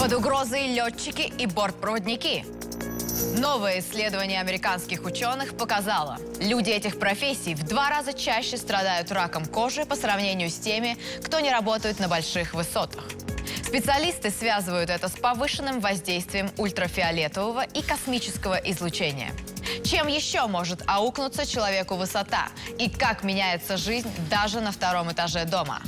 Под угрозой летчики и бортпроводники. Новое исследование американских ученых показало, люди этих профессий в 2 раза чаще страдают раком кожи по сравнению с теми, кто не работает на больших высотах. Специалисты связывают это с повышенным воздействием ультрафиолетового и космического излучения. Чем еще может аукнуться человеку высота? И как меняется жизнь даже на 2-м этаже дома?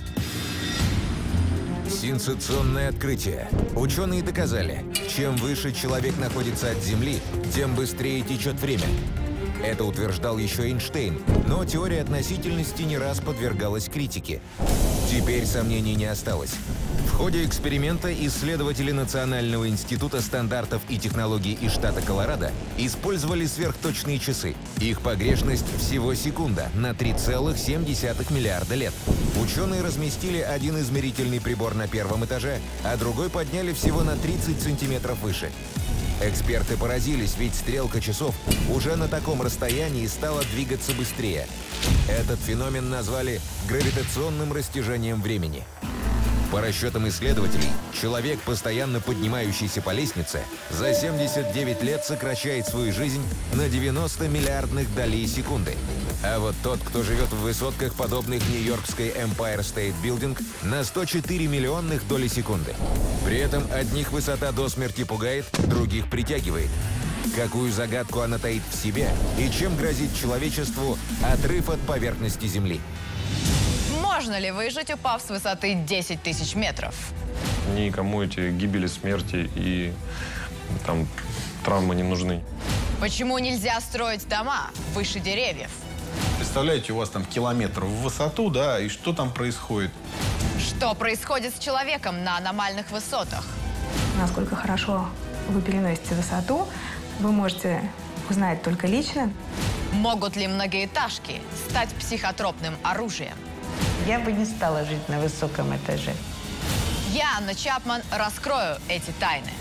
Сенсационное открытие. Ученые доказали, чем выше человек находится от Земли, тем быстрее течет время. Это утверждал еще Эйнштейн, но теория относительности не раз подвергалась критике. Теперь сомнений не осталось. В ходе эксперимента исследователи Национального института стандартов и технологий из штата Колорадо использовали сверхточные часы. Их погрешность всего секунда на 3,7 миллиарда лет. Ученые разместили один измерительный прибор на 1-м этаже, а другой подняли всего на 30 сантиметров выше. Эксперты поразились, ведь стрелка часов уже на таком расстоянии стала двигаться быстрее. Этот феномен назвали гравитационным растяжением времени. По расчетам исследователей, человек, постоянно поднимающийся по лестнице, за 79 лет сокращает свою жизнь на 90 миллиардных долей секунды. А вот тот, кто живет в высотках, подобных нью-йоркской Empire State Building, на 104 миллионных доли секунды. При этом одних высота до смерти пугает, других притягивает. Какую загадку она таит в себе и чем грозит человечеству отрыв от поверхности Земли? Можно ли выжить, упав с высоты 10 тысяч метров? Никому эти гибели, смерти и там травмы не нужны. Почему нельзя строить дома выше деревьев? Представляете, у вас там километр в высоту, да, и что там происходит? Что происходит с человеком на аномальных высотах? Насколько хорошо вы переносите высоту, вы можете узнать только лично. Могут ли многоэтажки стать психотропным оружием? Я бы не стала жить на высоком этаже. Я, Анна Чапман, раскрою эти тайны.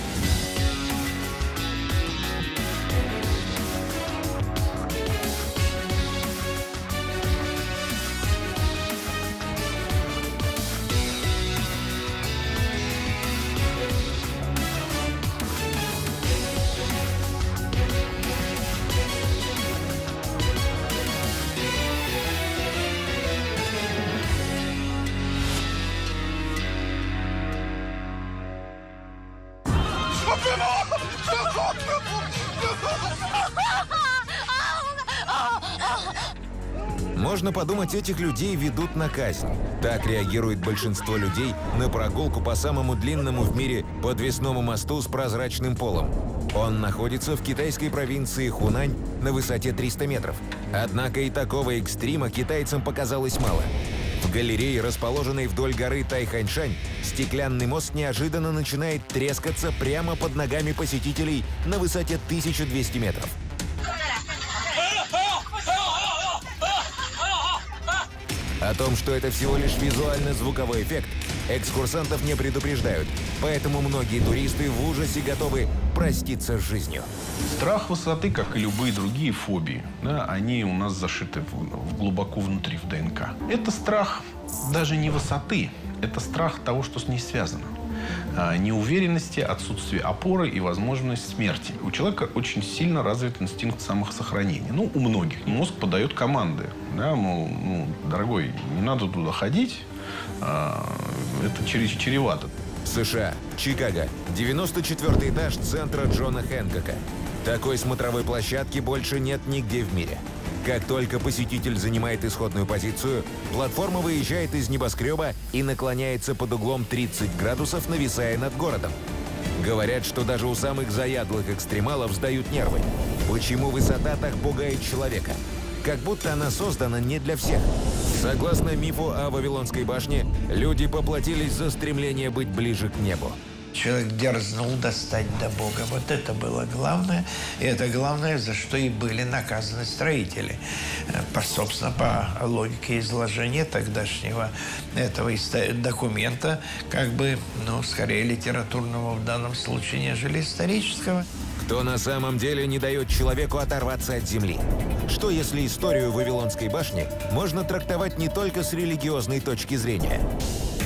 Можно подумать, этих людей ведут на казнь. Так реагирует большинство людей на прогулку по самому длинному в мире подвесному мосту с прозрачным полом. Он находится в китайской провинции Хунань на высоте 300 метров. Однако и такого экстрима китайцам показалось мало. В галерее, расположенной вдоль горы Тайханьшань, стеклянный мост неожиданно начинает трескаться прямо под ногами посетителей на высоте 1200 метров. О том, что это всего лишь визуально-звуковой эффект, экскурсантов не предупреждают, поэтому многие туристы в ужасе готовы проститься с жизнью. Страх высоты, как и любые другие фобии, да, они у нас зашиты глубоко внутри, в ДНК. Это страх даже не высоты, это страх того, что с ней связано. Неуверенности, отсутствие опоры и возможность смерти. У человека очень сильно развит инстинкт самосохранения. Ну, у многих. Мозг подает команды. Да, мол, дорогой, не надо туда ходить, это чревато. США, Чикаго, 94-й этаж центра Джона Хэнкока. Такой смотровой площадки больше нет нигде в мире. Как только посетитель занимает исходную позицию, платформа выезжает из небоскреба и наклоняется под углом 30 градусов, нависая над городом. Говорят, что даже у самых заядлых экстремалов сдают нервы. Почему высота так пугает человека? Как будто она создана не для всех. Согласно мифу о Вавилонской башне, люди поплатились за стремление быть ближе к небу. Человек дерзнул достать до Бога. Вот это было главное. И это главное, за что и были наказаны строители. Собственно, по логике изложения тогдашнего этого документа, как бы, скорее литературного в данном случае, нежели исторического. Кто на самом деле не дает человеку оторваться от земли? Что, если историю Вавилонской башни можно трактовать не только с религиозной точки зрения?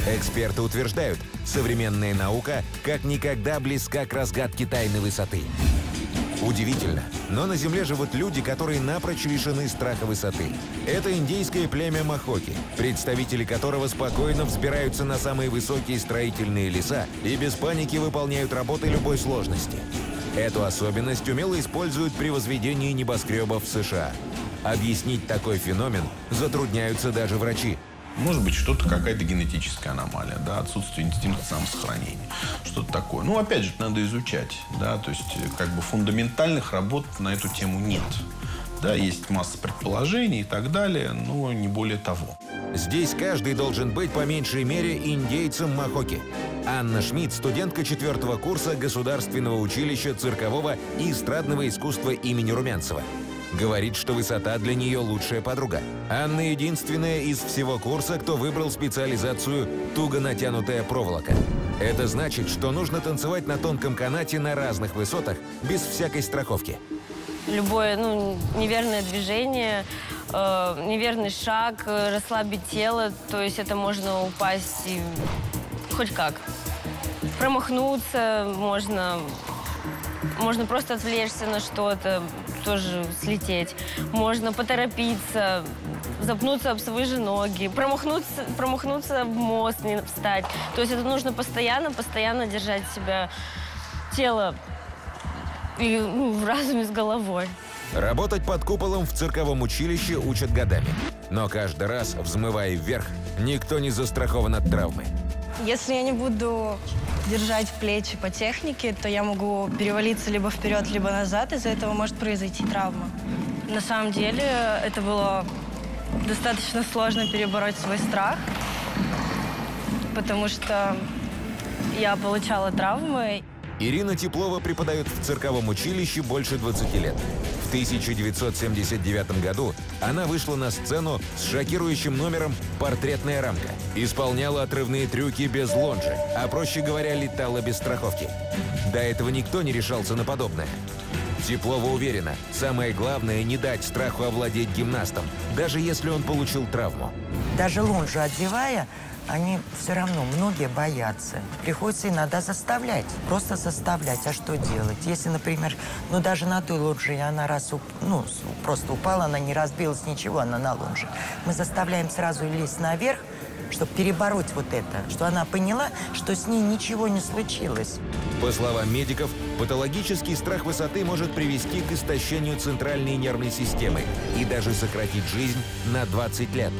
Эксперты утверждают, современная наука как никогда близка к разгадке тайны высоты. Удивительно, но на Земле живут люди, которые напрочь лишены страха высоты. Это индейское племя Махоки, представители которого спокойно взбираются на самые высокие строительные леса и без паники выполняют работы любой сложности. Эту особенность умело используют при возведении небоскребов в США. Объяснить такой феномен затрудняются даже врачи. Может быть, что-то, какая-то генетическая аномалия, да, отсутствие инстинкта самосохранения, что-то такое. Ну, опять же, надо изучать, да, то есть, как бы фундаментальных работ на эту тему нет. Да, есть масса предположений и так далее, но не более того. Здесь каждый должен быть по меньшей мере индейцем Махоки. Анна Шмидт, студентка 4-го курса Государственного училища циркового и эстрадного искусства имени Румянцева. Говорит, что высота для нее лучшая подруга. Анна единственная из всего курса, кто выбрал специализацию «туго натянутая проволока». Это значит, что нужно танцевать на тонком канате на разных высотах, без всякой страховки. Любое неверное движение, неверный шаг, расслабить тело, то есть это можно упасть и хоть как. Промахнуться можно просто отвлечься на что-то, тоже слететь. Можно поторопиться, запнуться об свои же ноги, промахнуться в мост, не встать. То есть это нужно постоянно держать себя, тело и в разуме с головой. Работать под куполом в цирковом училище учат годами. Но каждый раз, взмывая вверх, никто не застрахован от травмы. Если я не буду держать плечи по технике, то я могу перевалиться либо вперед, либо назад. Из-за этого может произойти травма. На самом деле это было достаточно сложно перебороть свой страх, потому что я получала травмы. Ирина Теплова преподает в цирковом училище больше 20 лет. В 1979 году она вышла на сцену с шокирующим номером «Портретная рамка». Исполняла отрывные трюки без лонжи, а, проще говоря, летала без страховки. До этого никто не решался на подобное. Теплова уверена, самое главное — не дать страху овладеть гимнастом, даже если он получил травму. Даже лонжи одевая, они все равно, многие боятся. Приходится иногда заставлять, просто заставлять. А что делать? Если, например, даже на той лонже она просто упала, она не разбилась, ничего, она на лонже. Мы заставляем сразу лезть наверх, чтобы перебороть вот это, что она поняла, что с ней ничего не случилось. По словам медиков, патологический страх высоты может привести к истощению центральной нервной системы и даже сократить жизнь на 20 лет.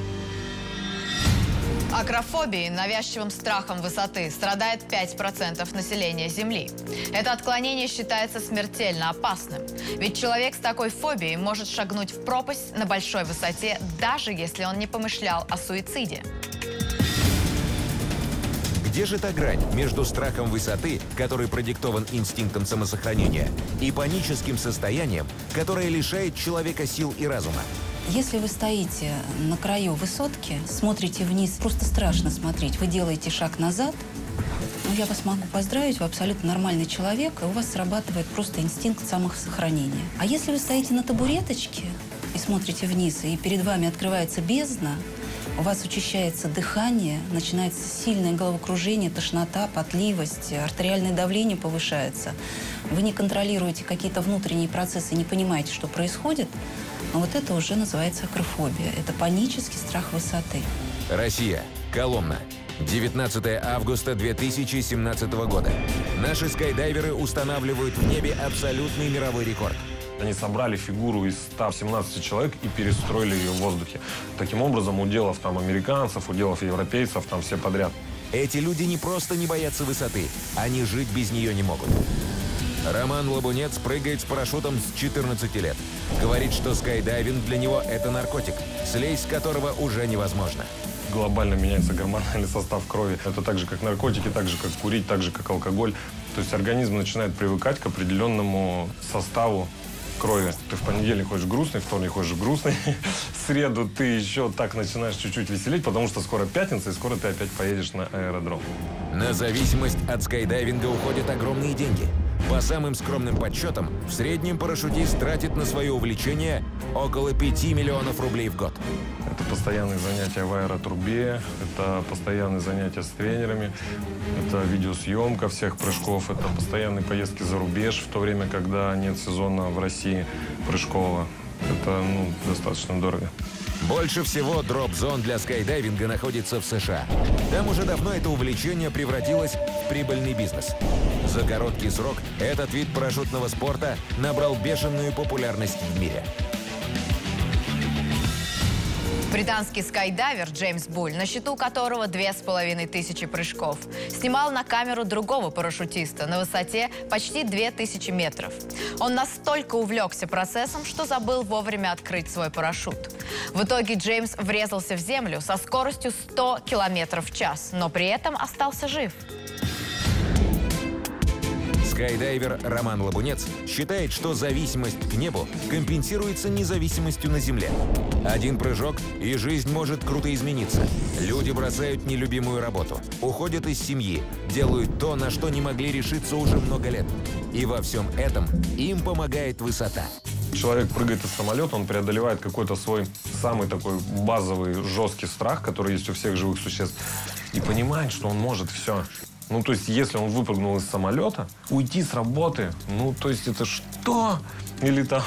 Акрофобией, навязчивым страхом высоты, страдает 5% населения Земли. Это отклонение считается смертельно опасным. Ведь человек с такой фобией может шагнуть в пропасть на большой высоте, даже если он не помышлял о суициде. Где же та грань между страхом высоты, который продиктован инстинктом самосохранения, и паническим состоянием, которое лишает человека сил и разума? Если вы стоите на краю высотки, смотрите вниз, просто страшно смотреть, вы делаете шаг назад, я вас могу поздравить, вы абсолютно нормальный человек, и у вас срабатывает просто инстинкт самосохранения. А если вы стоите на табуреточке и смотрите вниз, и перед вами открывается бездна, у вас учащается дыхание, начинается сильное головокружение, тошнота, потливость, артериальное давление повышается. Вы не контролируете какие-то внутренние процессы, не понимаете, что происходит. Но вот это уже называется акрофобия. Это панический страх высоты. Россия. Коломна. 19 августа 2017 года. Наши скайдайверы устанавливают в небе абсолютный мировой рекорд. Они собрали фигуру из 117 человек и перестроили ее в воздухе. Таким образом, уделов там американцев, уделов европейцев, там все подряд. Эти люди не просто не боятся высоты, они жить без нее не могут. Роман Лабунец прыгает с парашютом с 14 лет. Говорит, что скайдайвинг для него – это наркотик, слезть с которого уже невозможно. Глобально меняется гормональный состав крови. Это так же, как наркотики, так же, как курить, так же, как алкоголь. То есть организм начинает привыкать к определенному составу крови. Ты в понедельник ходишь грустный, в вторник ходишь грустный, в среду ты еще так начинаешь чуть-чуть веселить, потому что скоро пятница, и скоро ты опять поедешь на аэродром. На зависимость от скайдайвинга уходят огромные деньги. По самым скромным подсчетам, в среднем парашютист тратит на свое увлечение около 5 миллионов рублей в год. Это постоянные занятия в аэротрубе, это постоянные занятия с тренерами, это видеосъемка всех прыжков, это постоянные поездки за рубеж, в то время, когда нет сезона в России прыжкового. Это достаточно дорого. Больше всего дроп-зон для скайдайвинга находится в США. Там уже давно это увлечение превратилось в прибыльный бизнес. За короткий срок этот вид парашютного спорта набрал бешеную популярность в мире. Британский скайдайвер Джеймс Буль, на счету которого 2500 прыжков, снимал на камеру другого парашютиста на высоте почти 2000 метров. Он настолько увлекся процессом, что забыл вовремя открыть свой парашют. В итоге Джеймс врезался в землю со скоростью 100 км в час, но при этом остался жив. Скайдайвер Роман Лабунец считает, что зависимость к небу компенсируется независимостью на земле. Один прыжок, и жизнь может круто измениться. Люди бросают нелюбимую работу, уходят из семьи, делают то, на что не могли решиться уже много лет. И во всем этом им помогает высота. Человек прыгает из самолета, он преодолевает какой-то свой самый такой базовый жесткий страх, который есть у всех живых существ, и понимает, что он может все. То есть, если он выпрыгнул из самолета, уйти с работы, то есть, это что? Или там...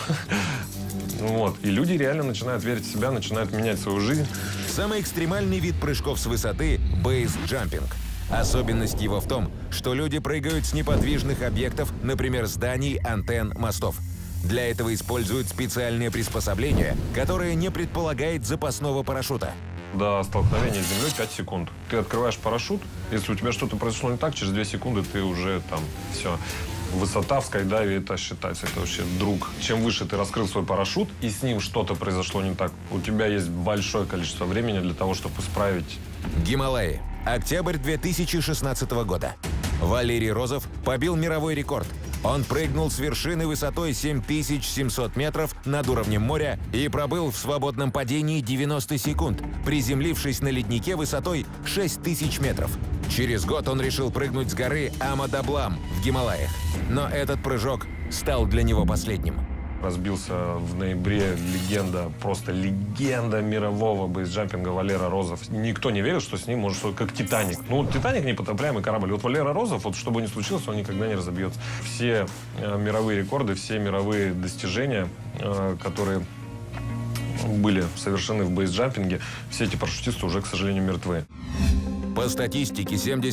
И люди реально начинают верить в себя, начинают менять свою жизнь. Самый экстремальный вид прыжков с высоты – бейсджампинг. Особенность его в том, что люди прыгают с неподвижных объектов, например, зданий, антенн, мостов. Для этого используют специальное приспособление, которое не предполагает запасного парашюта. До столкновения с землей 5 секунд. Ты открываешь парашют, если у тебя что-то произошло не так, через 2 секунды ты уже там все. Высота в скайдайве это считается, это вообще друг. Чем выше ты раскрыл свой парашют, и с ним что-то произошло не так, у тебя есть большое количество времени для того, чтобы исправить. Гималаи. Октябрь 2016 года. Валерий Розов побил мировой рекорд. Он прыгнул с вершины высотой 7700 метров над уровнем моря и пробыл в свободном падении 90 секунд, приземлившись на леднике высотой 6000 метров. Через год он решил прыгнуть с горы Ама-Даблам в Гималаях. Но этот прыжок стал для него последним. Разбился в ноябре легенда, просто легенда мирового бейсджампинга Валера Розов. Никто не верил, что с ним может что-то как Титаник. Титаник — непотопляемый корабль. Валера Розов, что бы ни случилось, он никогда не разобьется. Все мировые рекорды, все мировые достижения, которые были совершены в бейсджампинге, все эти парашютисты уже, к сожалению, мертвы. По статистике,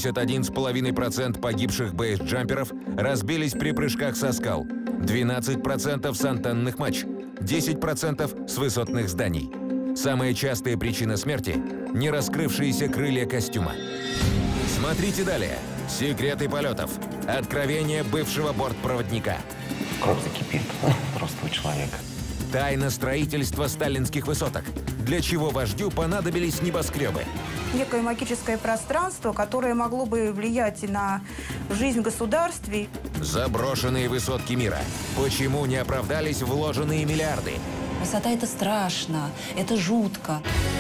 71,5% погибших бейсджамперов разбились при прыжках со скал, 12% с антенных мачт, 10% с высотных зданий. Самая частая причина смерти – не раскрывшиеся крылья костюма. Смотрите далее. Секреты полетов. Откровение бывшего бортпроводника. Кровь закипит просто у человека. Тайна строительства сталинских высоток. Для чего вождю понадобились небоскребы? Некое магическое пространство, которое могло бы влиять на жизнь в государстве. Заброшенные высотки мира. Почему не оправдались вложенные миллиарды? Высота – это страшно, это жутко.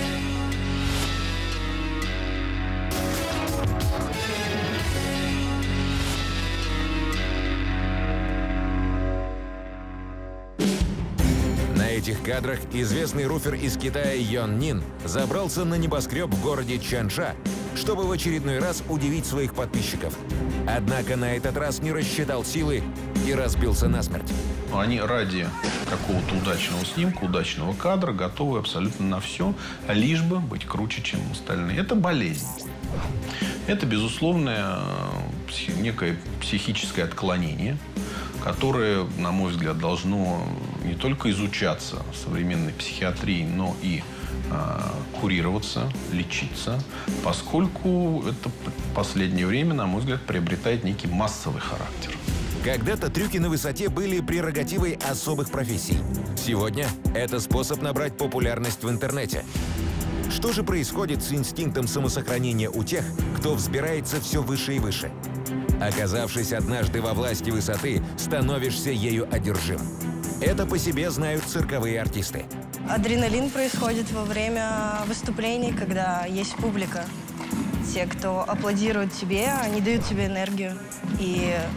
На этих кадрах известный руфер из Китая Йон Нин забрался на небоскреб в городе Чанша, чтобы в очередной раз удивить своих подписчиков. Однако на этот раз не рассчитал силы и разбился насмерть. Они ради какого-то удачного снимка, удачного кадра готовы абсолютно на все, лишь бы быть круче, чем остальные. Это болезнь. Это, безусловно, некое психическое отклонение, которое, на мой взгляд, должно не только изучаться в современной психиатрии, но и курироваться, лечиться, поскольку это в последнее время, на мой взгляд, приобретает некий массовый характер. Когда-то трюки на высоте были прерогативой особых профессий. Сегодня это способ набрать популярность в интернете. Что же происходит с инстинктом самосохранения у тех, кто взбирается все выше и выше? Оказавшись однажды во власти высоты, становишься ею одержим. Это по себе знают цирковые артисты. Адреналин происходит во время выступлений, когда есть публика. Те, кто аплодирует тебе, они дают тебе энергию. И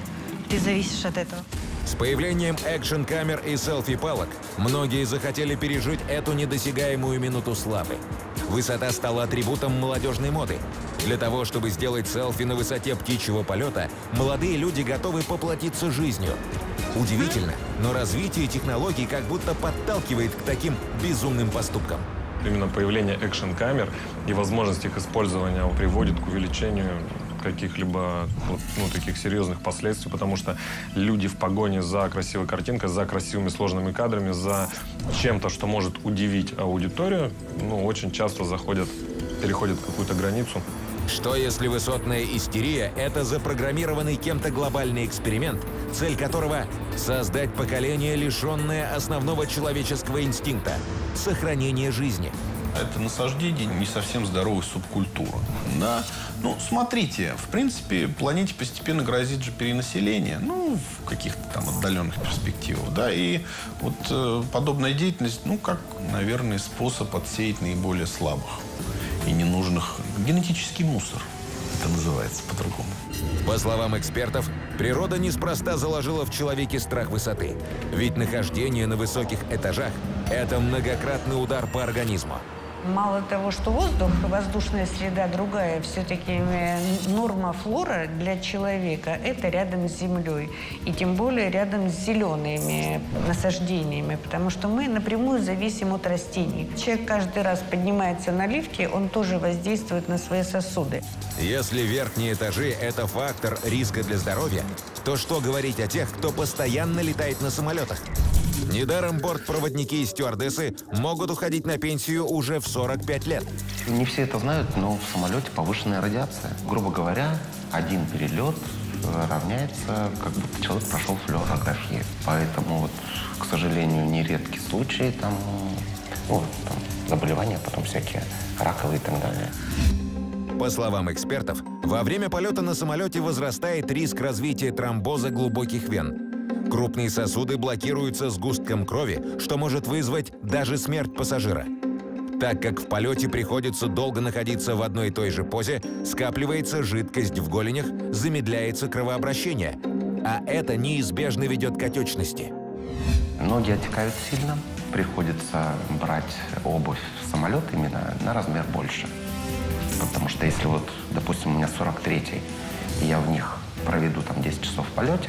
ты зависишь от этого. С появлением экшн-камер и селфи-палок многие захотели пережить эту недосягаемую минуту славы. Высота стала атрибутом молодежной моды. Для того, чтобы сделать селфи на высоте птичьего полета, молодые люди готовы поплатиться жизнью. Удивительно, но развитие технологий как будто подталкивает к таким безумным поступкам. Именно появление экшн-камер и возможность их использования приводит к увеличению каких-либо таких серьезных последствий, потому что люди в погоне за красивой картинкой, за красивыми сложными кадрами, за чем-то, что может удивить аудиторию, очень часто переходят какую-то границу. Что если высотная истерия – это запрограммированный кем-то глобальный эксперимент, цель которого – создать поколение, лишенное основного человеческого инстинкта – сохранения жизни? Это насаждение не совсем здоровой субкультуры. Да? Смотрите, в принципе, планете постепенно грозит же перенаселение, в каких-то там отдаленных перспективах, да, и вот подобная деятельность, как, наверное, способ отсеять наиболее слабых и ненужных. Генетический мусор. Это называется по-другому. По словам экспертов, природа неспроста заложила в человеке страх высоты. Ведь нахождение на высоких этажах – это многократный удар по организму. Мало того, что воздушная среда другая, все-таки норма флора для человека – это рядом с землей. И тем более рядом с зелеными насаждениями, потому что мы напрямую зависим от растений. Человек каждый раз поднимается на лифте, он тоже воздействует на свои сосуды. Если верхние этажи – это фактор риска для здоровья, то что говорить о тех, кто постоянно летает на самолетах? Недаром бортпроводники и стюардессы могут уходить на пенсию уже в 45 лет. Не все это знают, но в самолете повышенная радиация. Грубо говоря, один перелет равняется, как будто человек прошел флюорографию. Поэтому, к сожалению, нередки случаи, заболевания, потом всякие раковые и так далее. По словам экспертов, во время полета на самолете возрастает риск развития тромбоза глубоких вен. Крупные сосуды блокируются сгустком крови, что может вызвать даже смерть пассажира. Так как в полете приходится долго находиться в одной и той же позе, скапливается жидкость в голенях, замедляется кровообращение. А это неизбежно ведет к отечности. Ноги отекают сильно, приходится брать обувь в самолет именно на размер больше. Потому что если допустим, у меня 43-й, и я в них проведу 10 часов в полете,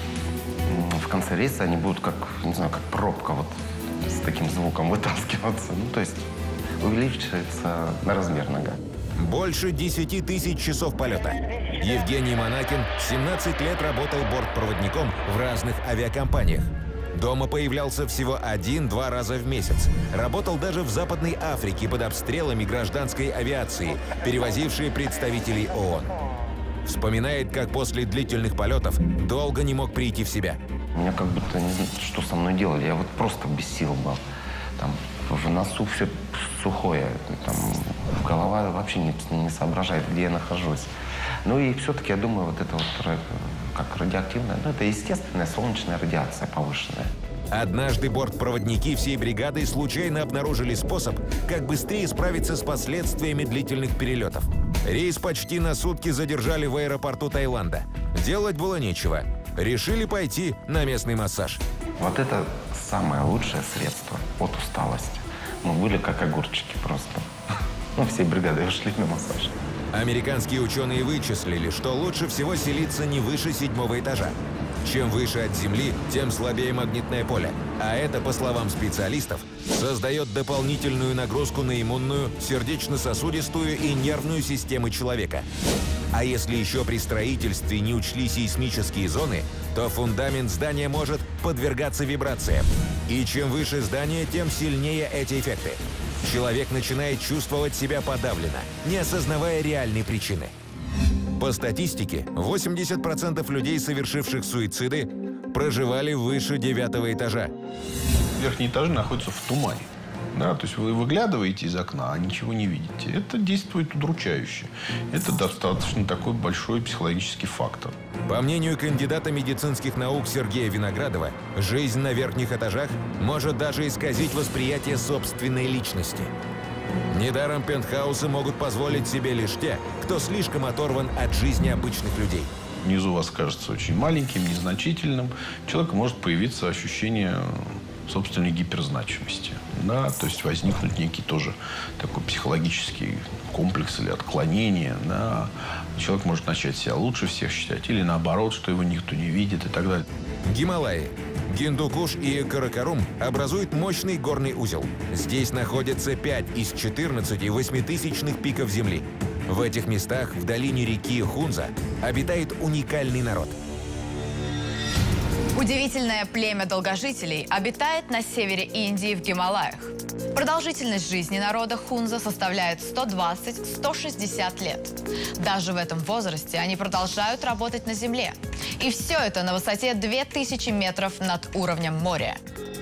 в конце рейса они будут как пробка с таким звуком вытаскиваться. То есть увеличивается на размер нога. Больше 10 тысяч часов полета. Евгений Монакин 17 лет работал бортпроводником в разных авиакомпаниях. Дома появлялся всего 1-2 раза в месяц. Работал даже в Западной Африке под обстрелами гражданской авиации, перевозившей представителей ООН. Вспоминает, как после длительных полетов долго не мог прийти в себя. Меня как будто не знаю, что со мной делали. Я просто без сил был. В носу все сухое. Голова вообще не соображает, где я нахожусь. И все-таки я думаю, это как радиоактивная, это естественная солнечная радиация повышенная. Однажды бортпроводники всей бригады случайно обнаружили способ, как быстрее справиться с последствиями длительных перелетов. Рейс почти на сутки задержали в аэропорту Таиланда. Делать было нечего. Решили пойти на местный массаж. Это самое лучшее средство от усталости. Мы были как огурчики просто. Всей бригадой ушли на массаж. Американские ученые вычислили, что лучше всего селиться не выше 7-го этажа. Чем выше от земли, тем слабее магнитное поле. А это, по словам специалистов, создает дополнительную нагрузку на иммунную, сердечно-сосудистую и нервную системы человека. А если еще при строительстве не учли сейсмические зоны, то фундамент здания может подвергаться вибрациям. И чем выше здание, тем сильнее эти эффекты. Человек начинает чувствовать себя подавленно, не осознавая реальной причины. По статистике, 80% людей, совершивших суициды, проживали выше 9-го этажа. Верхние этажи находятся в тумане. То есть вы выглядываете из окна, а ничего не видите. Это действует удручающе. Это достаточно такой большой психологический фактор. По мнению кандидата медицинских наук Сергея Виноградова, жизнь на верхних этажах может даже исказить восприятие собственной личности. Недаром пентхаусы могут позволить себе лишь те, кто слишком оторван от жизни обычных людей. внизу вас кажется очень маленьким, незначительным, у человека может появиться ощущение собственной гиперзначимости. Да? То есть возникнуть некий тоже такой психологический комплекс или отклонение. Да? Человек может начать себя лучше всех считать. Или наоборот, что его никто не видит и так далее. Гималаи. Гиндукуш и Каракарум образуют мощный горный узел. Здесь находятся 5 из 14 восьмитысячных пиков Земли. В этих местах, в долине реки Хунза, обитает уникальный народ. Удивительное племя долгожителей обитает на севере Индии в Гималаях. Продолжительность жизни народа Хунза составляет 120-160 лет. Даже в этом возрасте они продолжают работать на земле. И все это на высоте 2000 метров над уровнем моря.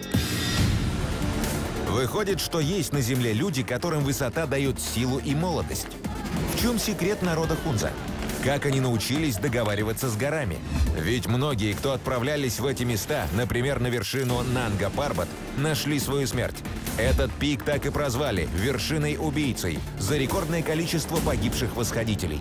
Выходит, что есть на земле люди, которым высота дает силу и молодость. В чем секрет народа Хунза? Как они научились договариваться с горами? Ведь многие, кто отправлялись в эти места, например, на вершину Нанга-Парбат, нашли свою смерть. Этот пик так и прозвали вершиной-убийцей за рекордное количество погибших восходителей.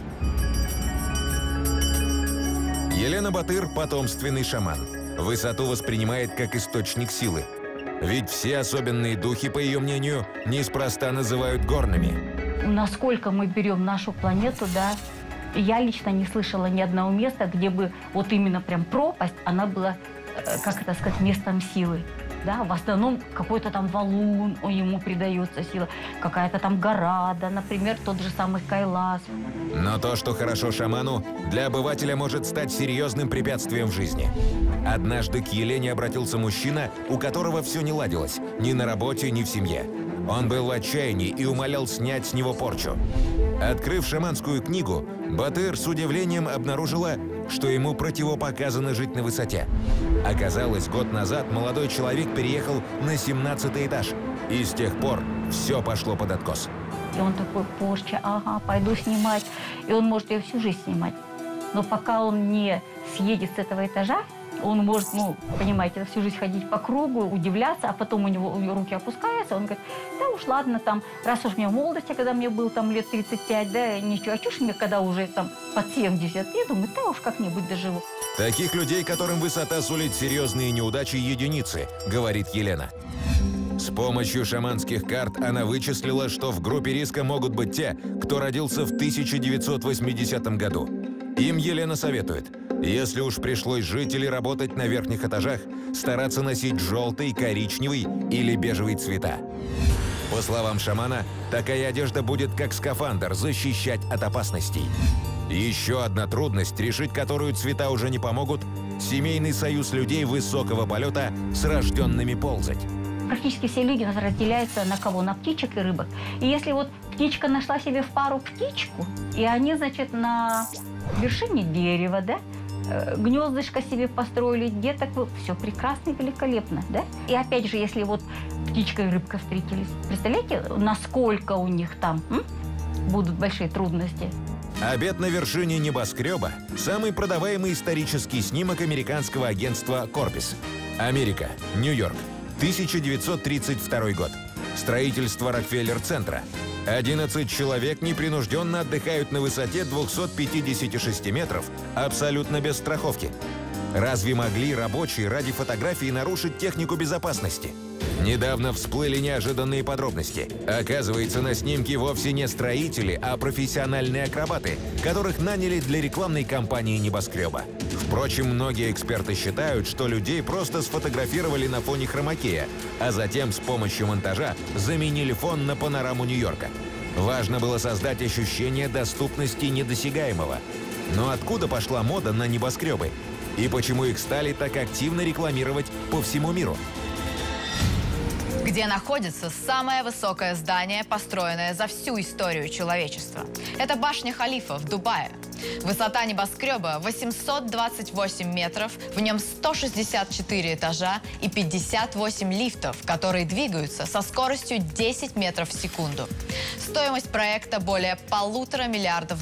Елена Батыр – потомственный шаман. Высоту воспринимает как источник силы. Ведь все особенные духи, по ее мнению, неспроста называют горными. Насколько мы берем нашу планету, да, я лично не слышала ни одного места, где бы вот именно прям пропасть, она была, как это сказать, местом силы. Да, в основном какой-то там валун, ему придается сила, какая-то там гора, да, например, тот же самый Кайлас. Но то, что хорошо шаману, для обывателя может стать серьезным препятствием в жизни. Однажды к Елене обратился мужчина, у которого все не ладилось, ни на работе, ни в семье. Он был в отчаянии и умолял снять с него порчу. Открыв шаманскую книгу, Батыр с удивлением обнаружила, что ему противопоказано жить на высоте. Оказалось, год назад молодой человек переехал на 17-й этаж. И с тех пор все пошло под откос. И он такой, порча, ага, пойду снимать. И он может ее всю жизнь снимать. Но пока он не съедет с этого этажа, он может, понимаете, всю жизнь ходить по кругу, удивляться, а потом у него руки опускаются, он говорит, да уж ладно, там, раз уж мне в молодости, когда мне было там лет 35, да, ничего, а чё ж мне, когда уже там под 70, я думаю, да уж как-нибудь доживу. Таких людей, которым высота сулит серьезные неудачи, единицы, говорит Елена. С помощью шаманских карт она вычислила, что в группе риска могут быть те, кто родился в 1980 году. Им Елена советует, если уж пришлось жить или работать на верхних этажах, стараться носить желтый, коричневый или бежевый цвета. По словам шамана, такая одежда будет как скафандр защищать от опасностей. Еще одна трудность, решить которую цвета уже не помогут – семейный союз людей высокого полета с рожденными ползать. Практически все люди у нас разделяются на кого? На птичек и рыбок. И если вот птичка нашла себе в пару птичку, и они, значит, на вершине дерева, да, гнездышко себе построили, где-то все прекрасно и великолепно, да? И опять же, если вот птичка и рыбка встретились, представляете, насколько у них там будут большие трудности? Обед на вершине небоскреба – самый продаваемый исторический снимок американского агентства «Корпис». Америка, Нью-Йорк, 1932 год. Строительство Рокфеллер-центра. 11 человек непринужденно отдыхают на высоте 256 метров, абсолютно без страховки. Разве могли рабочие ради фотографии нарушить технику безопасности? Недавно всплыли неожиданные подробности. Оказывается, на снимке вовсе не строители, а профессиональные акробаты, которых наняли для рекламной кампании небоскреба. Впрочем, многие эксперты считают, что людей просто сфотографировали на фоне хромакея, а затем с помощью монтажа заменили фон на панораму Нью-Йорка. Важно было создать ощущение доступности недосягаемого. Но откуда пошла мода на небоскребы? И почему их стали так активно рекламировать по всему миру? Где находится самое высокое здание, построенное за всю историю человечества. Это башня Халифа в Дубае. Высота небоскреба 828 метров, в нем 164 этажа и 58 лифтов, которые двигаются со скоростью 10 метров в секунду. Стоимость проекта более $1,5 миллиарда.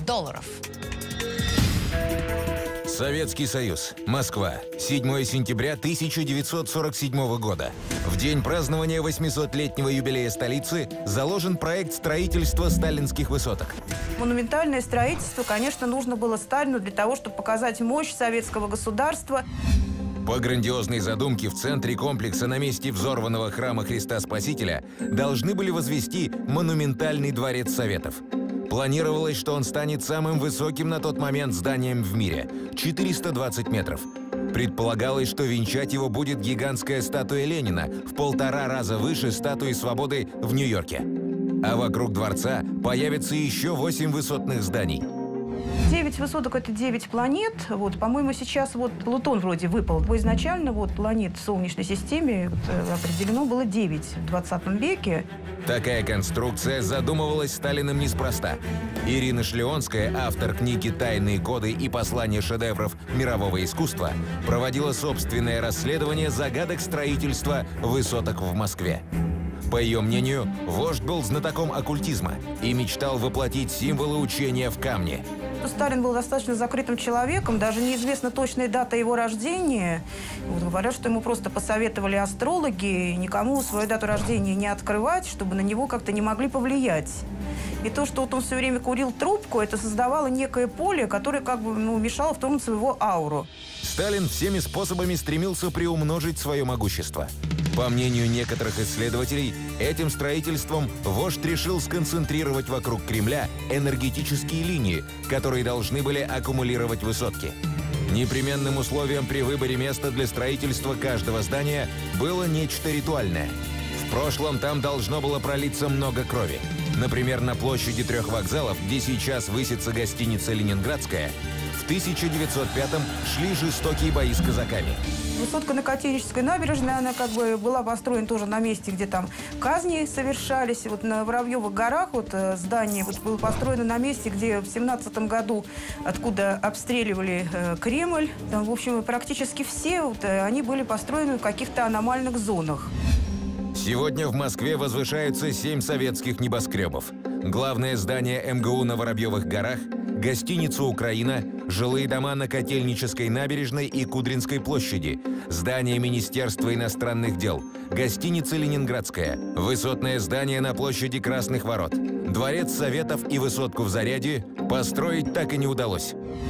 Советский Союз. Москва. 7 сентября 1947 года. В день празднования 800-летнего юбилея столицы заложен проект строительства сталинских высоток. Монументальное строительство, конечно, нужно было Сталину для того, чтобы показать мощь советского государства. По грандиозной задумке в центре комплекса на месте взорванного храма Христа Спасителя должны были возвести монументальный дворец Советов. Планировалось, что он станет самым высоким на тот момент зданием в мире – 420 метров. Предполагалось, что венчать его будет гигантская статуя Ленина в 1,5 раза выше статуи Свободы в Нью-Йорке. А вокруг дворца появится еще 8 высотных зданий. 9 высоток – это 9 планет. Вот, по-моему, сейчас вот Плутон вроде выпал. Изначально вот планет в Солнечной системе определено было 9 в 20 веке. Такая конструкция задумывалась Сталиным неспроста. Ирина Шлеонская, автор книги «Тайные коды и послания шедевров мирового искусства», проводила собственное расследование загадок строительства высоток в Москве. По ее мнению, вождь был знатоком оккультизма и мечтал воплотить символы учения в камне. Сталин был достаточно закрытым человеком, даже неизвестна точная дата его рождения. Вот, говорят, что ему просто посоветовали астрологи никому свою дату рождения не открывать, чтобы на него как-то не могли повлиять. И то, что вот он все время курил трубку, это создавало некое поле, которое как бы мешало вторгнуться в его ауру. Сталин всеми способами стремился приумножить свое могущество. По мнению некоторых исследователей, этим строительством вождь решил сконцентрировать вокруг Кремля энергетические линии, которые должны были аккумулировать высотки. Непременным условием при выборе места для строительства каждого здания было нечто ритуальное. В прошлом там должно было пролиться много крови. Например, на площади 3 вокзалов, где сейчас высится гостиница «Ленинградская», в 1905-м шли жестокие бои с казаками. Высотка на Котельнической набережной, она как бы была построена тоже на месте, где там казни совершались. Вот на Воробьевых горах вот здание вот было построено на месте, где в 17-м году, откуда обстреливали Кремль. Там, в общем, практически все вот, они были построены в каких-то аномальных зонах. Сегодня в Москве возвышаются 7 советских небоскребов. Главное здание МГУ на Воробьевых горах, гостиница «Украина», жилые дома на Котельнической набережной и Кудринской площади, здание Министерства иностранных дел, гостиница «Ленинградская», высотное здание на площади Красных ворот. Дворец Советов и высотку в Зарядье построить так и не удалось.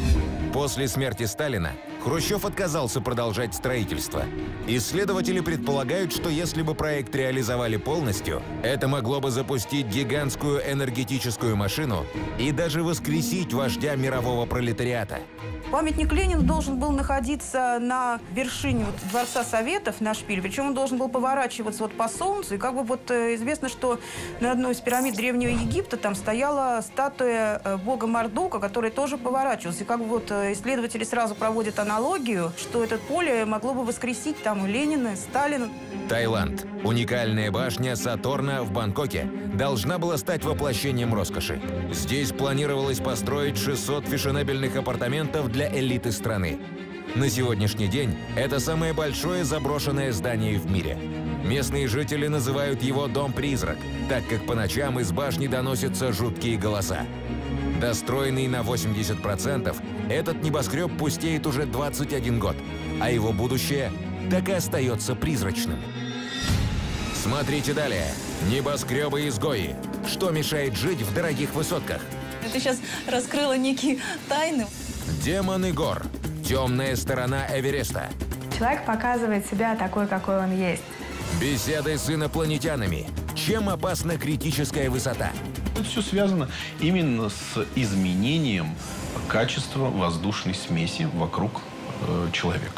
После смерти Сталина Хрущев отказался продолжать строительство. Исследователи предполагают, что если бы проект реализовали полностью, это могло бы запустить гигантскую энергетическую машину и даже воскресить вождя мирового пролетариата. Памятник Ленину должен был находиться на вершине вот Дворца Советов, на шпиле. Причем он должен был поворачиваться вот по солнцу. И как бы вот известно, что на одной из пирамид Древнего Египта там стояла статуя бога Мардука, которая тоже поворачивалась. И как бы вот исследователи сразу проводят аналогию, что это поле могло бы воскресить там и Ленина, и Сталина. Таиланд. Уникальная башня Сатурна в Бангкоке должна была стать воплощением роскоши. Здесь планировалось построить 600 фешенебельных апартаментов для элиты страны. На сегодняшний день это самое большое заброшенное здание в мире. Местные жители называют его «Дом-призрак», так как по ночам из башни доносятся жуткие голоса. Достроенный на 80%, этот небоскреб пустеет уже 21 год, а его будущее так и остается призрачным. Смотрите далее. Небоскребы-изгои. Что мешает жить в дорогих высотках? Ты сейчас раскрыла некие тайны. Демоны гор. Темная сторона Эвереста. Человек показывает себя такой, какой он есть. Беседы с инопланетянами. Чем опасна критическая высота? Это все связано именно с изменением качества воздушной смеси вокруг человека.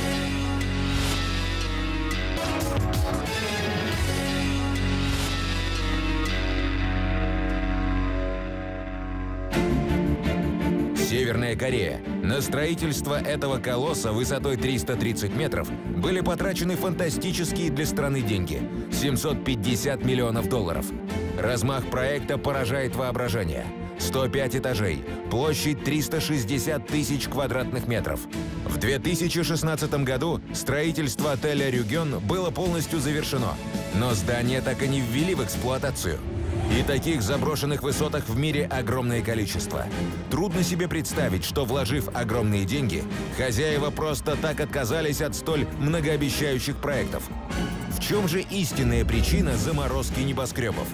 Северная Корея. На строительство этого колосса высотой 330 метров были потрачены фантастические для страны деньги – 750 миллионов долларов. Размах проекта поражает воображение. 105 этажей, площадь 360 тысяч квадратных метров. В 2016 году строительство отеля «Рюгён» было полностью завершено, но здание так и не ввели в эксплуатацию. И таких заброшенных высоток в мире огромное количество. Трудно себе представить, что, вложив огромные деньги, хозяева просто так отказались от столь многообещающих проектов. В чем же истинная причина заморозки небоскребов?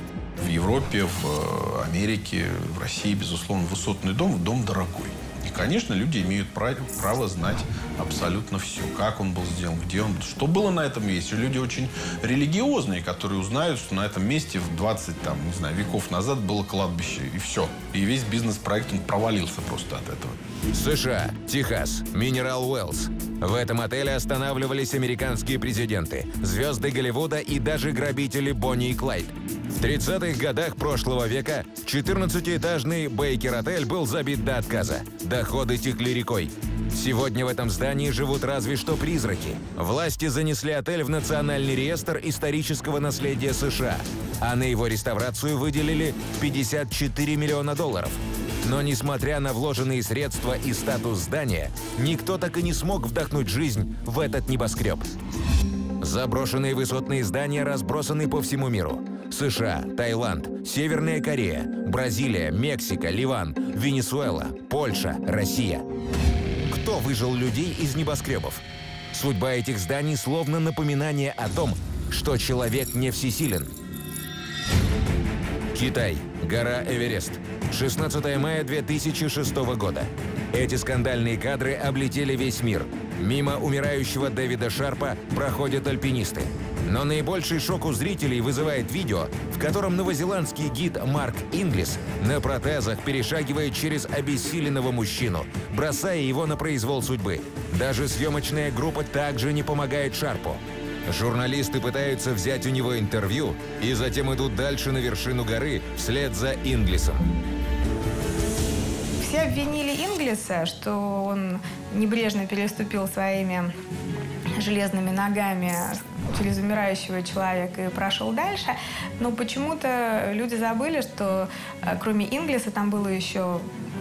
В Европе, в Америке, в России, безусловно, высотный дом дорогой. И, конечно, люди имеют право знать абсолютно все. Как он был сделан, где он, что было на этом месте. Люди очень религиозные, которые узнают, что на этом месте в 20, там, не знаю, веков назад было кладбище. И все. И весь бизнес-проект он провалился просто от этого. США, Техас, Минерал Уэллс. В этом отеле останавливались американские президенты, звезды Голливуда и даже грабители Бонни и Клайд. В 30-х годах прошлого века 14-этажный Бейкер-отель был забит до отказа. Доходы текли рекой. Сегодня в этом здании живут разве что призраки. Власти занесли отель в Национальный реестр исторического наследия США, а на его реставрацию выделили $54 миллиона. Но, несмотря на вложенные средства и статус здания, никто так и не смог вдохнуть жизнь в этот небоскреб. Заброшенные высотные здания разбросаны по всему миру. США, Таиланд, Северная Корея, Бразилия, Мексика, Ливан, Венесуэла, Польша, Россия. Кто выжил людей из небоскребов? Судьба этих зданий словно напоминание о том, что человек не всесилен. Китай. Гора Эверест. 16 мая 2006 года. Эти скандальные кадры облетели весь мир. Мимо умирающего Дэвида Шарпа проходят альпинисты. Но наибольший шок у зрителей вызывает видео, в котором новозеландский гид Марк Инглис на протезах перешагивает через обессиленного мужчину, бросая его на произвол судьбы. Даже съемочная группа также не помогает Шарпу. Журналисты пытаются взять у него интервью и затем идут дальше на вершину горы вслед за Инглисом. Все обвинили Инглиса, что он небрежно переступил своими железными ногами через умирающего человека и прошел дальше. Но почему-то люди забыли, что кроме Инглиса там было еще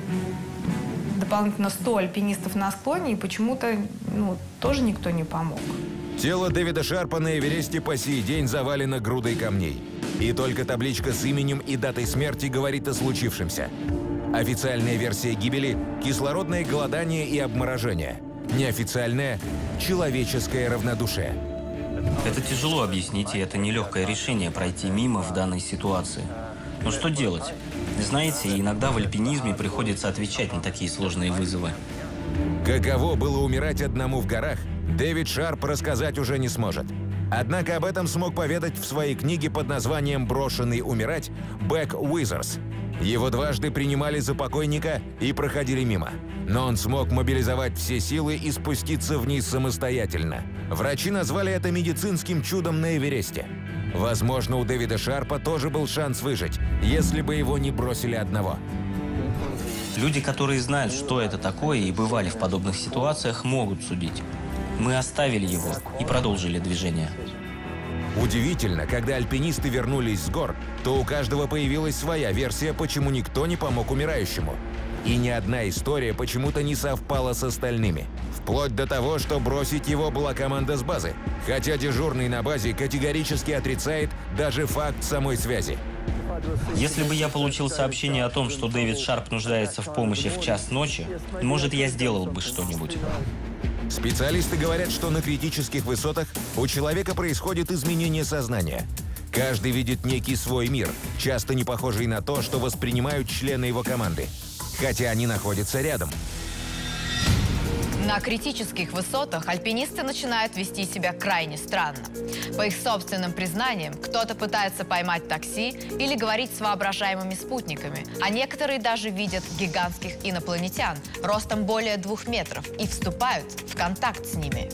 дополнительно 100 альпинистов на склоне, и почему-то тоже никто не помог. Тело Дэвида Шарпа на Эвересте по сей день завалено грудой камней. И только табличка с именем и датой смерти говорит о случившемся. Официальная версия гибели – кислородное голодание и обморожение. Неофициальная – человеческое равнодушие. Это тяжело объяснить, и это нелегкое решение пройти мимо в данной ситуации. Но что делать? Знаете, иногда в альпинизме приходится отвечать на такие сложные вызовы. Каково было умирать одному в горах, Дэвид Шарп рассказать уже не сможет. Однако об этом смог поведать в своей книге под названием «Брошенный умирать» Бэк Уизерс. Его дважды принимали за покойника и проходили мимо. Но он смог мобилизовать все силы и спуститься вниз самостоятельно. Врачи назвали это медицинским чудом на Эвересте. Возможно, у Дэвида Шарпа тоже был шанс выжить, если бы его не бросили одного. Люди, которые знают, что это такое и бывали в подобных ситуациях, могут судить. Мы оставили его и продолжили движение. Удивительно, когда альпинисты вернулись с гор, то у каждого появилась своя версия, почему никто не помог умирающему. И ни одна история почему-то не совпала с остальными. Вплоть до того, что бросить его была команда с базы. Хотя дежурный на базе категорически отрицает даже факт самой связи. Если бы я получил сообщение о том, что Дэвид Шарп нуждается в помощи в 1 ночи, может, я сделал бы что-нибудь. Специалисты говорят, что на критических высотах у человека происходит изменение сознания. Каждый видит некий свой мир, часто не похожий на то, что воспринимают члены его команды. Хотя они находятся рядом. На критических высотах альпинисты начинают вести себя крайне странно. По их собственным признаниям, кто-то пытается поймать такси или говорить с воображаемыми спутниками, а некоторые даже видят гигантских инопланетян ростом более 2 метров и вступают в контакт с ними.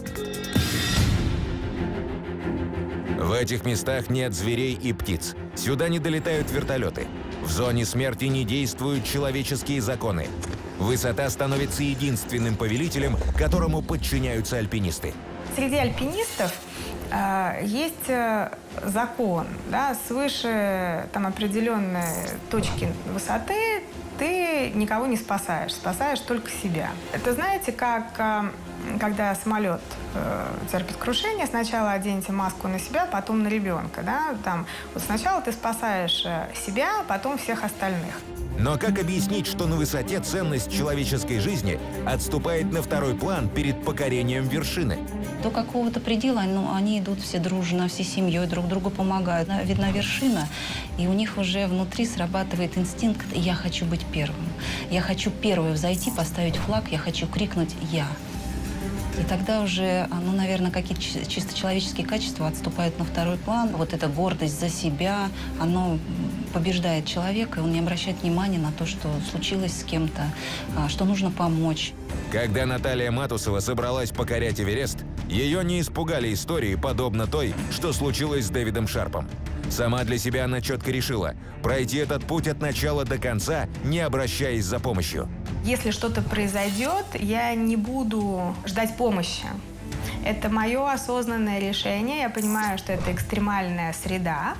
В этих местах нет зверей и птиц. Сюда не долетают вертолеты. В зоне смерти не действуют человеческие законы. Высота становится единственным повелителем, которому подчиняются альпинисты. Среди альпинистов есть закон, да, свыше определенной точки высоты ты никого не спасаешь, спасаешь только себя. Это, знаете, как когда самолет терпит крушение, сначала оденьте маску на себя, потом на ребенка. Да? Там, вот сначала ты спасаешь себя, потом всех остальных. Но как объяснить, что на высоте ценность человеческой жизни отступает на второй план перед покорением вершины? До какого-то предела они идут все дружно, всей семьей друг другу помогают. Видна вершина, и у них уже внутри срабатывает инстинкт «я хочу быть первым». Я хочу первой взойти, поставить флаг, я хочу крикнуть «я». И тогда уже, наверное, какие-то чисто человеческие качества отступают на второй план. Вот эта гордость за себя, оно побеждает человека, и он не обращает внимания на то, что случилось с кем-то, что нужно помочь. Когда Наталья Матусова собралась покорять Эверест, ее не испугали истории, подобно той, что случилось с Дэвидом Шарпом. Сама для себя она четко решила пройти этот путь от начала до конца, не обращаясь за помощью. Если что-то произойдет, я не буду ждать помощи. Это мое осознанное решение. Я понимаю, что это экстремальная среда.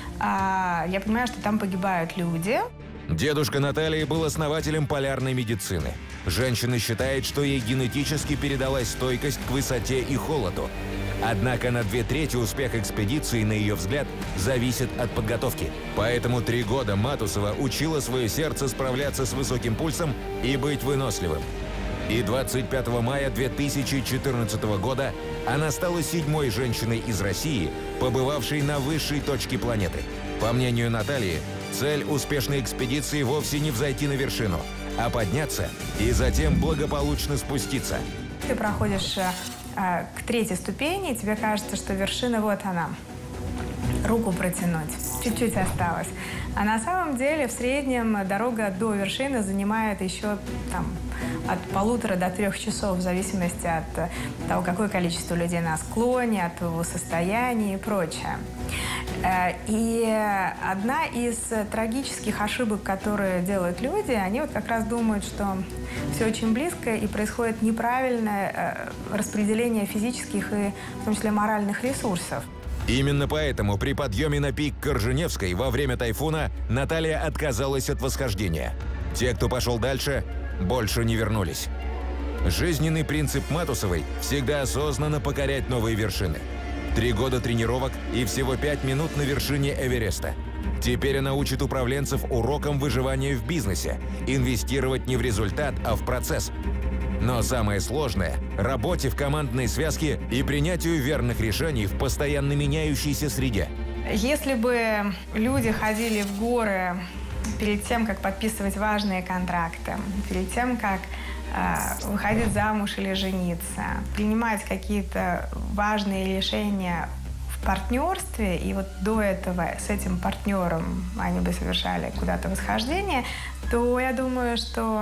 Я понимаю, что там погибают люди. Дедушка Натальи был основателем полярной медицины. Женщина считает, что ей генетически передалась стойкость к высоте и холоду. Однако на 2/3 успех экспедиции, на ее взгляд, зависит от подготовки. Поэтому 3 года Матусова учила свое сердце справляться с высоким пульсом и быть выносливым. И 25 мая 2014 года она стала 7-й женщиной из России, побывавшей на высшей точке планеты. По мнению Натальи, цель успешной экспедиции вовсе не взойти на вершину, а подняться и затем благополучно спуститься. Ты проходишь к 3-й ступени, и тебе кажется, что вершина вот она. Руку протянуть. Чуть-чуть осталось. А на самом деле в среднем дорога до вершины занимает еще от 1,5 до 3 часов, в зависимости от того, какое количество людей на склоне, от его состояния и прочее. И одна из трагических ошибок, которые делают люди, они вот как раз думают, что все очень близко и происходит неправильное распределение физических и, в том числе, моральных ресурсов. Именно поэтому при подъеме на пик Корженевской во время тайфуна Наталья отказалась от восхождения. Те, кто пошел дальше, больше не вернулись. Жизненный принцип Матусовой – всегда осознанно покорять новые вершины. 3 года тренировок и всего 5 минут на вершине Эвереста. Теперь она учит управленцев урокам выживания в бизнесе. Инвестировать не в результат, а в процесс. Но самое сложное – работе в командной связке и принятию верных решений в постоянно меняющейся среде. Если бы люди ходили в горы перед тем, как подписывать важные контракты, перед тем, как выходить замуж или жениться, принимать какие-то важные решения в партнерстве, и вот до этого с этим партнером они бы совершали куда-то восхождение, то я думаю, что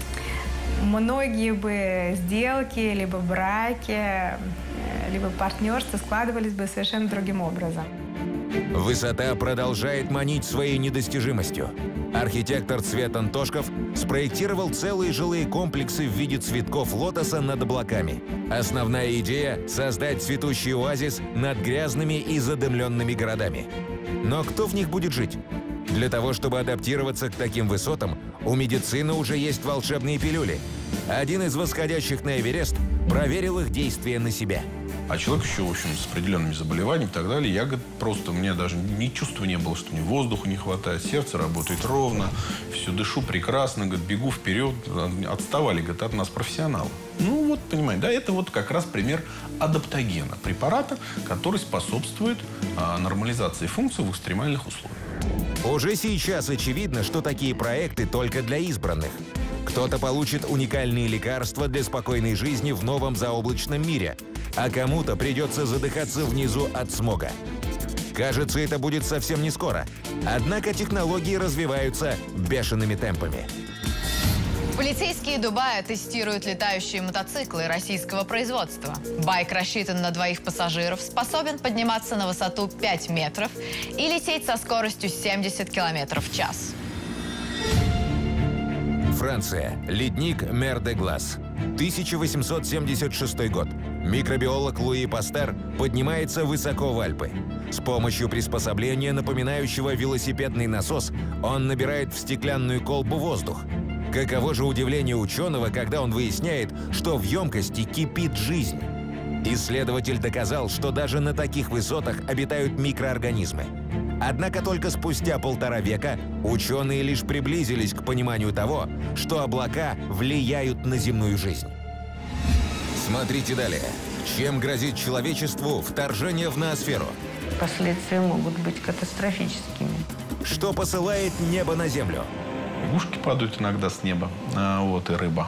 многие бы сделки, либо браки, либо партнерства складывались бы совершенно другим образом. Высота продолжает манить своей недостижимостью. Архитектор Цвет Антошков спроектировал целые жилые комплексы в виде цветков лотоса над облаками. Основная идея – создать цветущий оазис над грязными и задымленными городами. Но кто в них будет жить? Для того, чтобы адаптироваться к таким высотам, у медицины уже есть волшебные пилюли. Один из восходящих на Эверест проверил их действие на себе. А человек еще, в общем, с определенными заболеваниями и так далее, я, говорит, просто, у меня даже ни чувства не было, что мне воздуха не хватает, сердце работает ровно, все, дышу прекрасно, говорит, бегу вперед. Отставали, говорит, от нас профессионалы. Ну, вот, понимаете, да, это вот как раз пример адаптогена, препарата, который способствует нормализации функций в экстремальных условиях. Уже сейчас очевидно, что такие проекты только для избранных. Кто-то получит уникальные лекарства для спокойной жизни в новом заоблачном мире, а кому-то придется задыхаться внизу от смога. Кажется, это будет совсем не скоро. Однако технологии развиваются бешеными темпами. Полицейские Дубая тестируют летающие мотоциклы российского производства. Байк рассчитан на 2 пассажиров, способен подниматься на высоту 5 метров и лететь со скоростью 70 км в час. Франция. Ледник Мер-де-Глас. 1876 год. Микробиолог Луи Пастер поднимается высоко в Альпы. С помощью приспособления, напоминающего велосипедный насос, он набирает в стеклянную колбу воздух. Каково же удивление ученого, когда он выясняет, что в емкости кипит жизнь. Исследователь доказал, что даже на таких высотах обитают микроорганизмы. Однако только спустя 1,5 века ученые лишь приблизились к пониманию того, что облака влияют на земную жизнь. Смотрите далее. Чем грозит человечеству вторжение в ноосферу? Последствия могут быть катастрофическими. Что посылает небо на землю? Лягушки падают иногда с неба, вот, и рыба.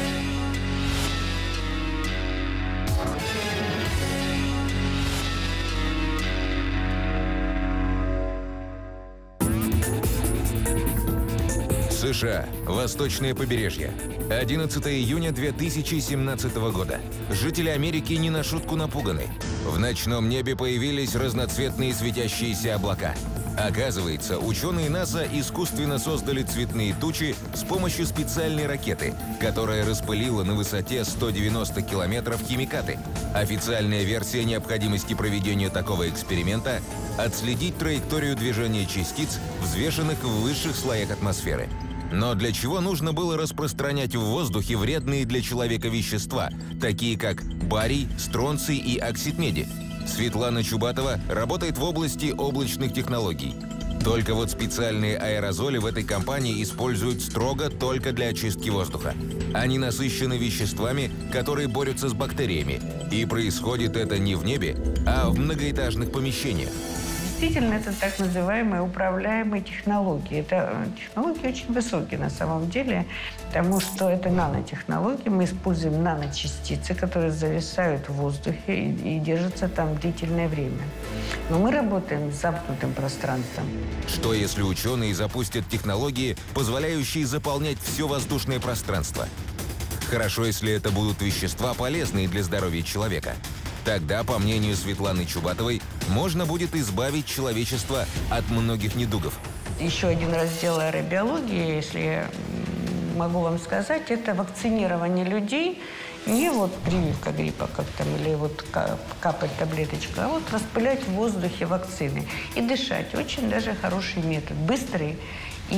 США. Восточное побережье. 11 июня 2017 года. Жители Америки не на шутку напуганы. В ночном небе появились разноцветные светящиеся облака. Оказывается, ученые НАСА искусственно создали цветные тучи с помощью специальной ракеты, которая распылила на высоте 190 километров химикаты. Официальная версия необходимости проведения такого эксперимента – отследить траекторию движения частиц, взвешенных в высших слоях атмосферы. Но для чего нужно было распространять в воздухе вредные для человека вещества, такие как барий, стронций и оксид меди? Светлана Чубатова работает в области облачных технологий. Только вот специальные аэрозоли в этой компании используют строго только для очистки воздуха. Они насыщены веществами, которые борются с бактериями. И происходит это не в небе, а в многоэтажных помещениях. Действительно, это так называемые управляемые технологии. Это технологии очень высокие на самом деле, потому что это нанотехнологии. Мы используем наночастицы, которые зависают в воздухе и держатся там длительное время. Но мы работаем с замкнутым пространством. Что если ученые запустят технологии, позволяющие заполнять все воздушное пространство? Хорошо, если это будут вещества, полезные для здоровья человека. Тогда, по мнению Светланы Чубатовой, можно будет избавить человечество от многих недугов. Еще один раздел аэробиологии, если я могу вам сказать, это вакцинирование людей. Не вот прививка гриппа, как там, или вот капать таблеточку, а вот распылять в воздухе вакцины и дышать. Очень даже хороший метод, быстрый. И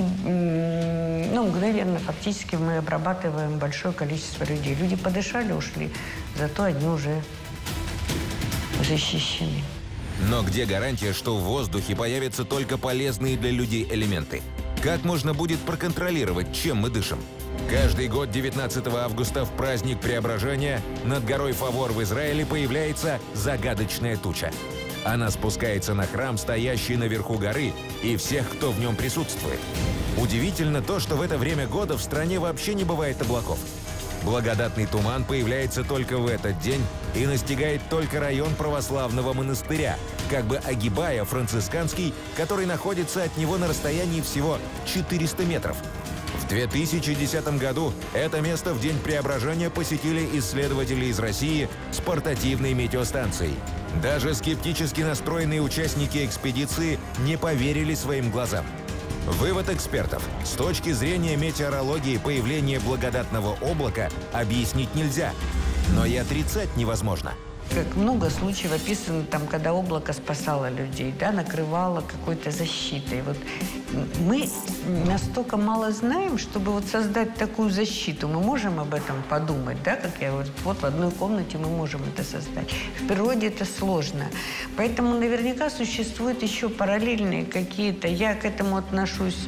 мгновенно фактически мы обрабатываем большое количество людей. Люди подышали, ушли, зато они уже защищены. Но где гарантия, что в воздухе появятся только полезные для людей элементы? Как можно будет проконтролировать, чем мы дышим? Каждый год 19 августа в праздник Преображения над горой Фавор в Израиле появляется загадочная туча. Она спускается на храм, стоящий наверху горы, и всех, кто в нем присутствует. Удивительно то, что в это время года в стране вообще не бывает облаков. Благодатный туман появляется только в этот день и настигает только район православного монастыря, как бы огибая францисканский, который находится от него на расстоянии всего 400 метров. В 2010 году это место в день Преображения посетили исследователи из России с портативной метеостанцией. Даже скептически настроенные участники экспедиции не поверили своим глазам. Вывод экспертов. С точки зрения метеорологии появление благодатного облака объяснить нельзя, но и отрицать невозможно. Как много случаев описано, там, когда облако спасало людей, да, накрывало какой-то защитой. Вот мы настолько мало знаем, чтобы вот создать такую защиту. Мы можем об этом подумать, да, как я вот в одной комнате мы можем это создать. В природе это сложно. Поэтому наверняка существуют еще параллельные какие-то. Я к этому отношусь,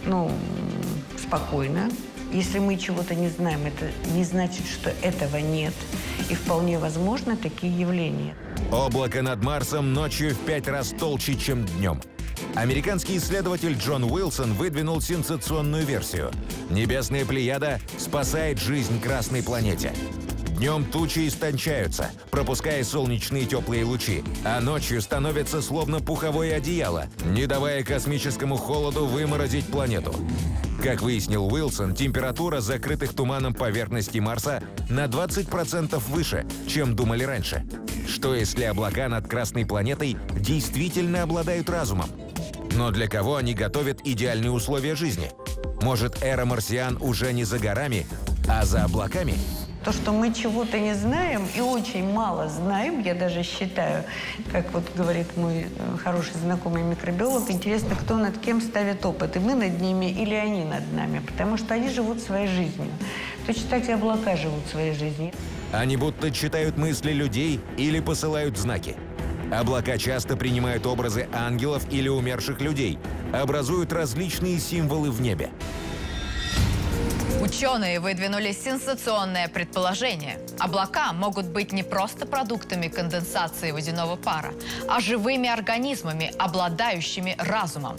спокойно. Если мы чего-то не знаем, это не значит, что этого нет. И вполне возможно такие явления. Облако над Марсом ночью в 5 раз толще, чем днем. Американский исследователь Джон Уилсон выдвинул сенсационную версию. Небесная плеяда спасает жизнь Красной планете. Днем тучи истончаются, пропуская солнечные теплые лучи, а ночью становятся словно пуховое одеяло, не давая космическому холоду выморозить планету. Как выяснил Уилсон, температура закрытых туманом поверхности Марса на 20% выше, чем думали раньше. Что если облака над Красной планетой действительно обладают разумом? Но для кого они готовят идеальные условия жизни? Может, эра марсиан уже не за горами, а за облаками? То, что мы чего-то не знаем и очень мало знаем, я даже считаю, как вот говорит мой хороший знакомый микробиолог, интересно, кто над кем ставит опыт, и мы над ними или они над нами, потому что они живут своей жизнью. Точно так и облака живут своей жизнью. Они будто читают мысли людей или посылают знаки. Облака часто принимают образы ангелов или умерших людей, образуют различные символы в небе. Ученые выдвинули сенсационное предположение. Облака могут быть не просто продуктами конденсации водяного пара, а живыми организмами, обладающими разумом.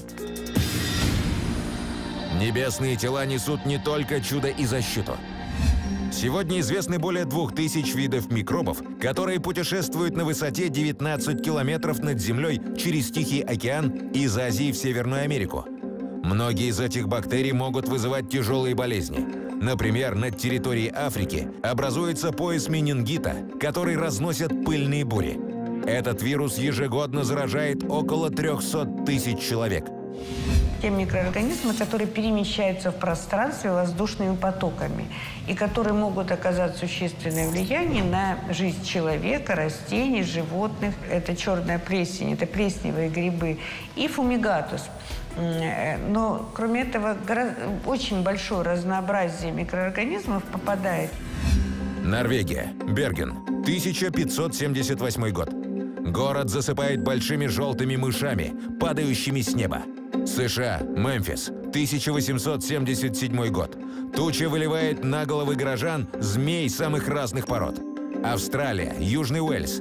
Небесные тела несут не только чудо и защиту. Сегодня известны более 2000 видов микробов, которые путешествуют на высоте 19 километров над Землей через Тихий океан из Азии в Северную Америку. Многие из этих бактерий могут вызывать тяжелые болезни. Например, на территории Африки образуется пояс менингита, который разносят пыльные бури. Этот вирус ежегодно заражает около 300 тысяч человек. Те микроорганизмы, которые перемещаются в пространстве воздушными потоками и которые могут оказать существенное влияние на жизнь человека, растений, животных. Это черная плесень, это плесневые грибы и фумигатус. Но, кроме этого, очень большое разнообразие микроорганизмов попадает. Норвегия. Берген. 1578 год. Город засыпает большими желтыми мышами, падающими с неба. США. Мемфис. 1877 год. Туча выливает на головы горожан змей самых разных пород. Австралия. Южный Уэльс.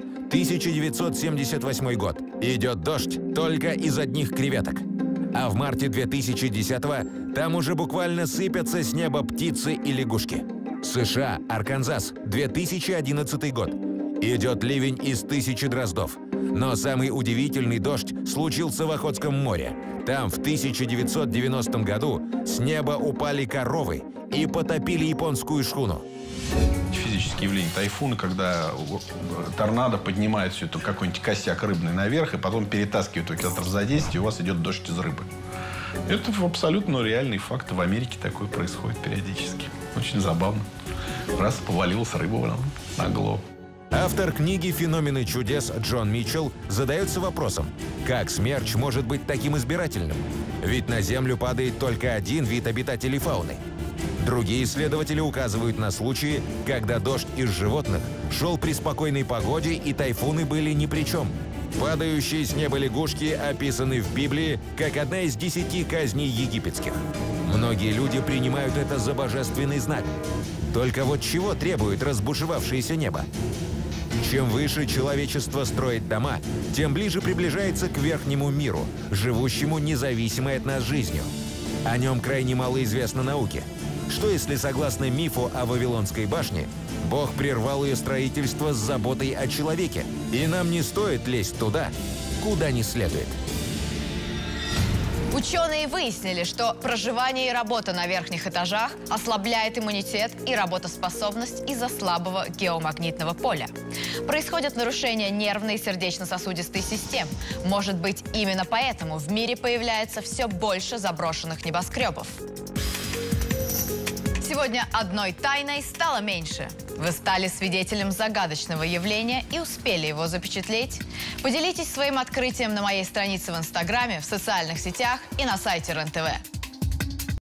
1978 год. Идет дождь только из одних креветок. А в марте 2010-го там уже буквально сыпятся с неба птицы и лягушки. США, Арканзас, 2011 год. Идет ливень из 1000 дроздов. Но самый удивительный дождь случился в Охотском море. Там в 1990 году с неба упали коровы и потопили японскую шхуну. Физические явления тайфуна, когда торнадо поднимает все это, какой-нибудь косяк рыбный наверх, и потом перетаскивает его километров за 10, и у вас идет дождь из рыбы. Это абсолютно реальный факт. В Америке такое происходит периодически. Очень забавно. Раз повалилась рыба на голову. Автор книги «Феномены чудес» Джон Митчелл задается вопросом, как смерч может быть таким избирательным? Ведь на Землю падает только один вид обитателей фауны. Другие исследователи указывают на случаи, когда дождь из животных шел при спокойной погоде и тайфуны были ни при чем. Падающие с неба лягушки описаны в Библии как одна из 10 казней египетских. Многие люди принимают это за божественный знак. Только вот чего требует разбушевавшееся небо? Чем выше человечество строит дома, тем ближе приближается к верхнему миру, живущему независимой от нас жизнью. О нем крайне мало известно науке. Что если, согласно мифу о Вавилонской башне, Бог прервал ее строительство с заботой о человеке, и нам не стоит лезть туда, куда не следует? Ученые выяснили, что проживание и работа на верхних этажах ослабляет иммунитет и работоспособность из-за слабого геомагнитного поля. Происходят нарушения нервной и сердечно-сосудистой систем. Может быть, именно поэтому в мире появляется все больше заброшенных небоскребов. Сегодня одной тайной стало меньше. Вы стали свидетелем загадочного явления и успели его запечатлеть? Поделитесь своим открытием на моей странице в Инстаграме, в социальных сетях и на сайте РЕН-ТВ.